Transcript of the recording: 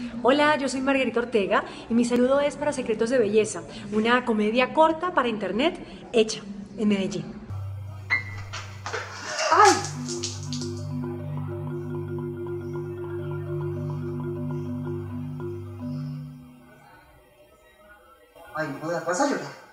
Hola, yo soy Margarita Ortega y mi saludo es para Secretos de Belleza, una comedia corta para internet hecha en Medellín. ¡Ay! Ay, no jodas, vas a llorar.